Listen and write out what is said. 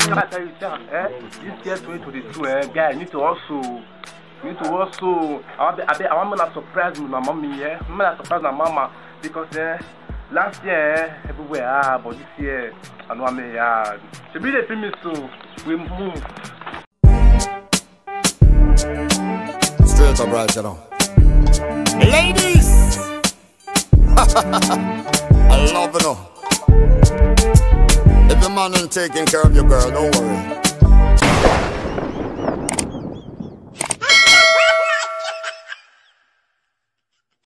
I tell you, sir, this year 2022, guy, you need to also. I want to surprise my mommy, I'm gonna surprise my mama because last year everywhere, but this year I know I'm should be the film so we move. Straight up right, you know. Ladies, I love you know. If the man ain't taking care of your girl, don't worry.